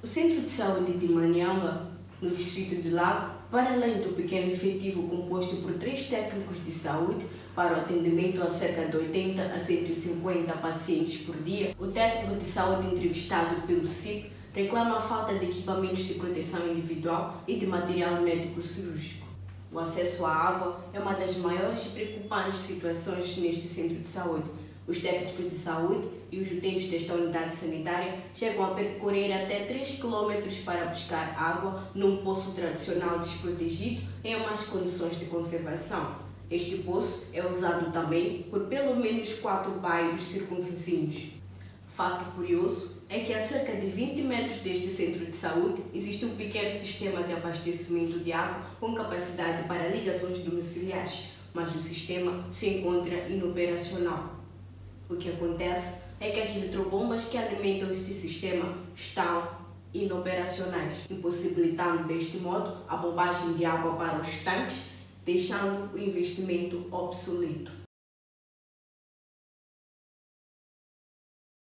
O Centro de Saúde de Maniamba, no distrito de Lago, para além do pequeno efetivo composto por 3 técnicos de saúde para o atendimento a cerca de 80 a 150 pacientes por dia, o técnico de saúde entrevistado pelo CIP reclama a falta de equipamentos de proteção individual e de material médico cirúrgico. O acesso à água é uma das maiores e preocupantes situações neste centro de saúde. Os técnicos de saúde e os utentes desta unidade sanitária chegam a percorrer até 3 km para buscar água num poço tradicional desprotegido em más condições de conservação. Este poço é usado também por pelo menos 4 bairros circunvizinhos. Fato curioso é que a cerca de 20 metros deste centro de saúde existe um pequeno sistema de abastecimento de água com capacidade para ligações domiciliares, mas o sistema se encontra inoperacional. O que acontece é que as eletrobombas que alimentam este sistema estão inoperacionais, impossibilitando deste modo a bombagem de água para os tanques, deixando o investimento obsoleto.